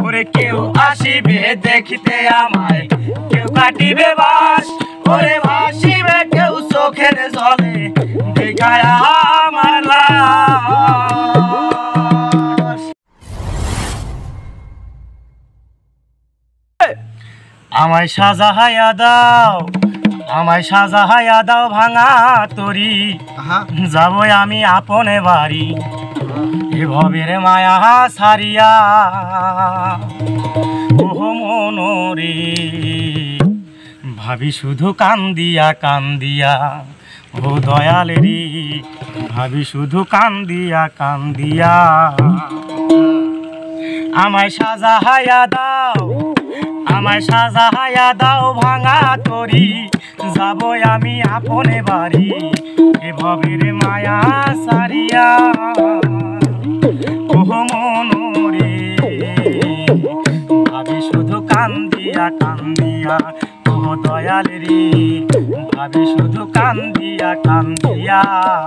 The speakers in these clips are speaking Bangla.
ওরে কেউ আসিবে দেখিতে আমায়, কেউ কাটিবে বাস, ওরে ভাসিবে কেউ চোখের জলে দেখায় আমার লাশ। আমায় সাজাহাইয়া দাও, আমায় সাজাহাইয়া দাও ভাঙা তরি, যাবো আমি আপনে বাড়ি এ ভবের মায়া সারিয়া। ওহ মনরে ভাবি শুধু কান্দিয়া কান্দিয়া, ও দয়াল রে ভাবি শুধু কান্দিয়া কান্দিয়া। আমায় সাজাহাইয়া দাও, আমায় সাজাহাইয়া দাও ভাঙা তরি, যাবো আমি আপনে বাড়ি এ ভবের মায়া সারিয়া। ওহ মনরে ভাবি শুধু কান্দিয়া কান্দিয়া, ও দয়াল রে ভাবি শুধু কান্দিয়া কান্দিয়া।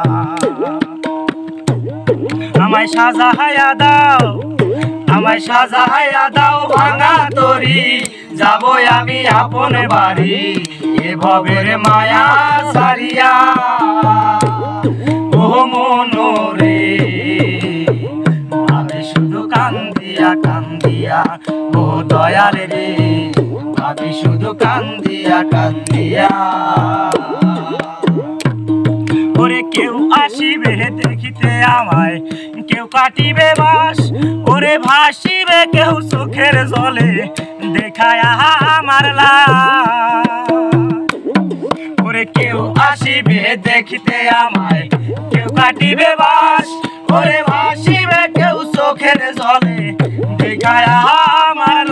আমায় সাজাহাইয়া দাও, আমায় সাজাহাইয়া দাও ভাঙা তরি, যাবো আমি আপনে বাড়ি এ ভবের মায়া সারিয়া। ও মনরে ভাবি শুধু কান্দিয়া কান্দিয়া, ও দয়াল রে ভাবি শুধু কান্দিয়া কান্দিয়া। ওরে কেউ আসিবে দেখিতে আমায়, কেউ কাটিবে বাস, ওরে ভাসিবে কেউ চোখের জলে দেখায় আমার লাশ। ওরে কেউ আসিবে দেখিতে আমায়, কেউ কাটিবে বাস, ওরে ভাসিবে কেউ চোখের জলে দেখায় আমার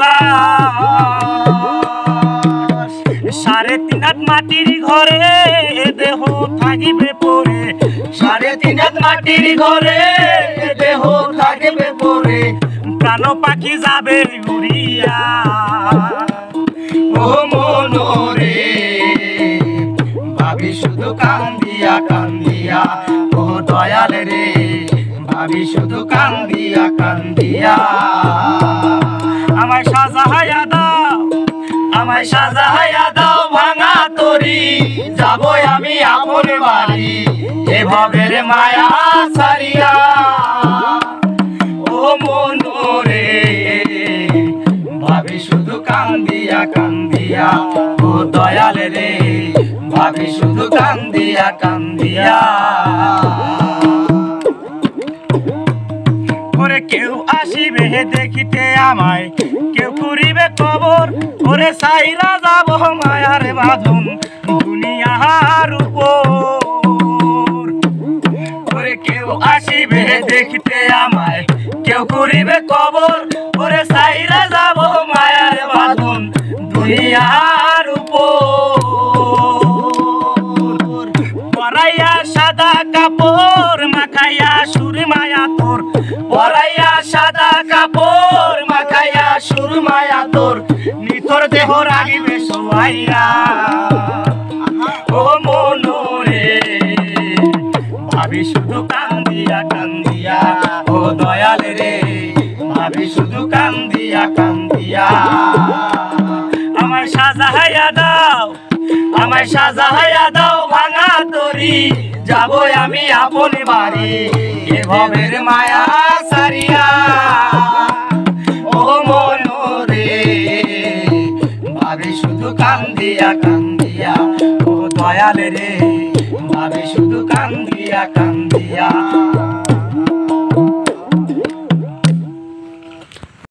লাশ। 3.5 হাত মাটির ঘরে দেহ থাকিবে পড়ে, 3.5 হাত মাটির ঘরে দেহ থাকিবে পড়ে, প্রাণ পাখি যাবে উড়িয়া। ও মনরে ভাবি শুধু কান্দিয়া কান্দিয়া, ও দয়াল রে ভাবি শুধু কান্দিয়া কান্দিয়া। আমায় সাজাহাইয়া দাও, আমায় সাজাহাইয়া দাও ভাঙা তরি, যাবো আমি আপনে বাড়ি এ ভবের মায়া সারিয়া। ও মনরে ভাবি শুধু কান্দিয়া কান্দিয়া, ও দয়াল রে ভাবি শুধু কান্দিয়া কান্দিয়া। ওরে কেউ আসিবে দেখিতে আমায়, কেউ করিবে কবর, ওরে সাইরা যাব মায়ার বাঁধন দুনিয়ার উপর। ওরে কেউ আসিবে দেখিতে আমায়, কেউ করিবে কবর, ওরে সাইরা যাব মায়ার বাঁধন দুনিয়ার উপর। পরাইয়া সাদা কাপড় মাখাইয়া সুরমায়া তোর, পরাইয়া সাদা কাপড় মাখাইয়া সুরমায়া তোর, নিথর দেহ রাগিবে সবাইয়া। ও মনরে ভাবি শুধু কান্দিয়া কান্দিয়া, ও দয়াল রে ভাবি শুধু কান্দিয়া কান্দিয়া। আমায় সাজাহাইয়া দাও, আমায় সাজাহাইয়া দাও ভাঙা তরি, যাবো আমি আপনে বাড়ি এ ভবের মায়া সারিয়া। ও মনরে ভাবি শুধু কান্দিয়া কান্দিয়া, ও দয়াল রে ভাবি শুধু কান্দিয়া কান্দিয়া।